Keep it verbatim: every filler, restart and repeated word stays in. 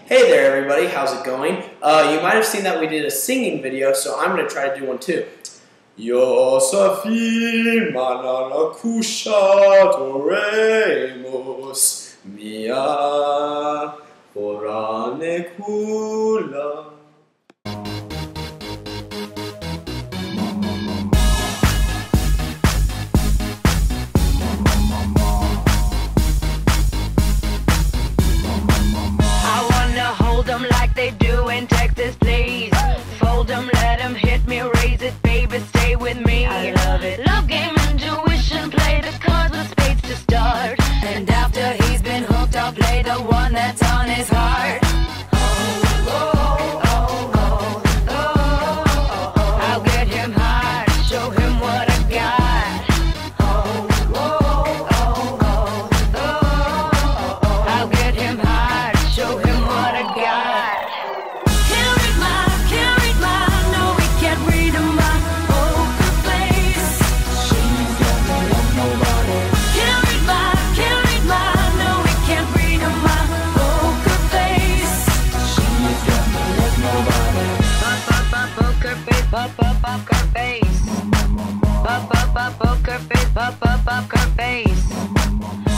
Hey there everybody, how's it going? Uh, you might have seen that we did a singing video, so I'm going to try to do one too. Yosafin manana kushadoremus mia forane kula. Like they do in Texas, please. Fold them, let them hit me, raise it, baby, stay with me. I love it. Love game, intuition, play the cards with spades to start. And after he's been hooked, I'll play the one that's on his heart. Oh, oh, oh, oh, oh, oh, oh. I'll get him high, show him what I got. Oh, oh, oh, oh, oh, oh. I'll get him high, show him what I got. Pop up up her face. Pop up up poker face. Pop up up her face.